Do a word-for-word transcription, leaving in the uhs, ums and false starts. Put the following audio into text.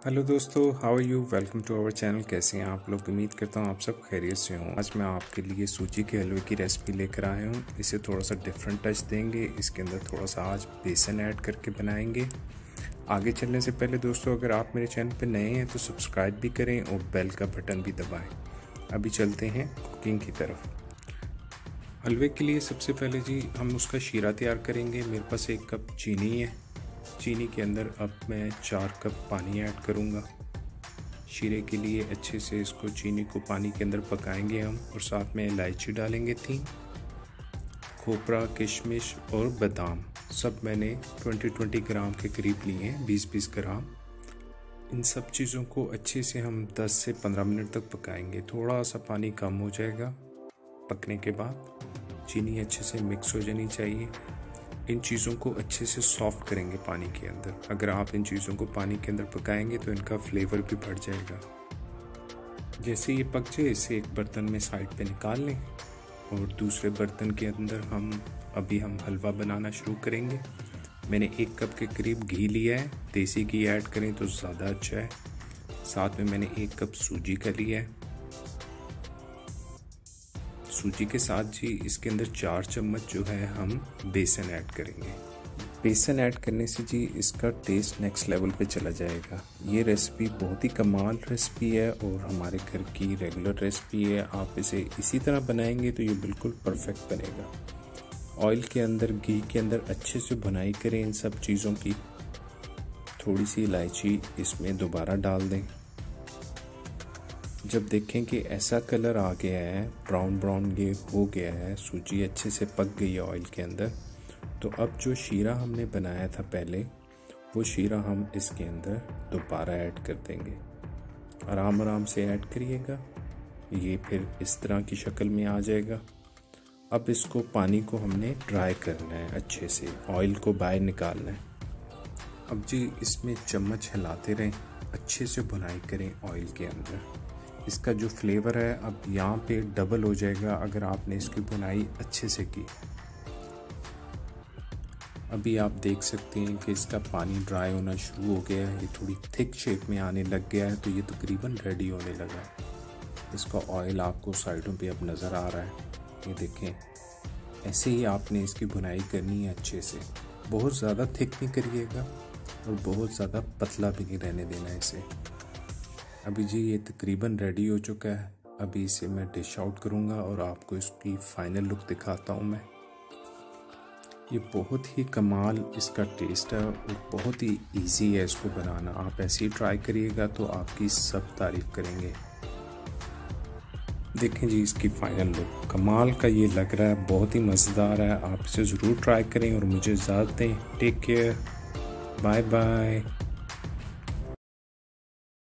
Hello दोस्तों, how are you. Welcome to our channel. कैसे हैं आप लोग? उम्मीद करता हूँ आप सब खैरियत से हों। आज मैं आपके लिए सूजी के हलवे की रेसिपी लेकर आया हूँ। इसे थोड़ा सा डिफरेंट टच देंगे। इसके अंदर थोड़ा सा आज बेसन ऐड करके बनाएंगे। आगे चलने से पहले दोस्तों, अगर आप मेरे चैनल पर नए हैं तो सब्सक्राइब भी करें और बेल का बटन भी दबाएँ। अभी चलते हैं कुकिंग की तरफ। हलवे के लिए सबसे पहले जी हम उसका शीरा तैयार करेंगे। मेरे पास एक कप चीनी है। चीनी के अंदर अब मैं चार कप पानी ऐड करूँगा। शीरे के लिए अच्छे से इसको चीनी को पानी के अंदर पकाएंगे हम, और साथ में इलायची डालेंगे तीन, खोपरा, किशमिश और बादाम सब मैंने बीस बीस ग्राम के करीब लिए हैं, बीस बीस ग्राम। इन सब चीज़ों को अच्छे से हम दस से पंद्रह मिनट तक पकाएंगे। थोड़ा सा पानी कम हो जाएगा पकने के बाद। चीनी अच्छे से मिक्स हो जानी चाहिए। इन चीज़ों को अच्छे से सॉफ्ट करेंगे पानी के अंदर। अगर आप इन चीज़ों को पानी के अंदर पकाएंगे तो इनका फ्लेवर भी बढ़ जाएगा। जैसे ये पक जाए इसे एक बर्तन में साइड पे निकाल लें, और दूसरे बर्तन के अंदर हम अभी हम हलवा बनाना शुरू करेंगे। मैंने एक कप के करीब घी लिया है। देसी घी ऐड करें तो ज़्यादा अच्छा है। साथ में मैंने एक कप सूजी का लिया है। सूजी के साथ जी इसके अंदर चार चम्मच जो है हम बेसन ऐड करेंगे। बेसन ऐड करने से जी इसका टेस्ट नेक्स्ट लेवल पे चला जाएगा। ये रेसिपी बहुत ही कमाल रेसिपी है और हमारे घर की रेगुलर रेसिपी है। आप इसे इसी तरह बनाएंगे तो ये बिल्कुल परफेक्ट बनेगा। ऑयल के अंदर, घी के अंदर अच्छे से भुनाई करें इन सब चीज़ों की। थोड़ी सी इलायची इसमें दोबारा डाल दें। जब देखें कि ऐसा कलर आ गया है, ब्राउन ब्राउन ये हो गया है, सूजी अच्छे से पक गई है ऑयल के अंदर, तो अब जो शीरा हमने बनाया था पहले, वो शीरा हम इसके अंदर दोबारा ऐड कर देंगे। आराम आराम से ऐड करिएगा। ये फिर इस तरह की शक्ल में आ जाएगा। अब इसको पानी को हमने ड्राई करना है, अच्छे से ऑयल को बाहर निकालना है। अब जी इसमें चम्मच हिलाते रहें, अच्छे से भुनाई करें ऑयल के अंदर। इसका जो फ्लेवर है अब यहाँ पे डबल हो जाएगा अगर आपने इसकी बुनाई अच्छे से की। अभी आप देख सकते हैं कि इसका पानी ड्राई होना शुरू हो गया है। ये थोड़ी थिक शेप में आने लग गया है, तो ये तकरीबन रेडी होने लगा। इसका ऑयल आपको साइडों पे अब नज़र आ रहा है। ये देखें, ऐसे ही आपने इसकी बुनाई करनी है अच्छे से। बहुत ज़्यादा थिक नहीं करिएगा और बहुत ज़्यादा पतला भी नहीं रहने देना है इसे। अभी जी ये तकरीबन रेडी हो चुका है। अभी इसे मैं डिश आउट करूँगा और आपको इसकी फाइनल लुक दिखाता हूँ मैं। ये बहुत ही कमाल इसका टेस्ट है और बहुत ही इजी है इसको बनाना। आप ऐसे ही ट्राई करिएगा तो आपकी सब तारीफ करेंगे। देखें जी इसकी फाइनल लुक कमाल का ये लग रहा है, बहुत ही मज़ेदार है। आप इसे ज़रूर ट्राई करें और मुझे इजाज़त दें। Take care, bye bye.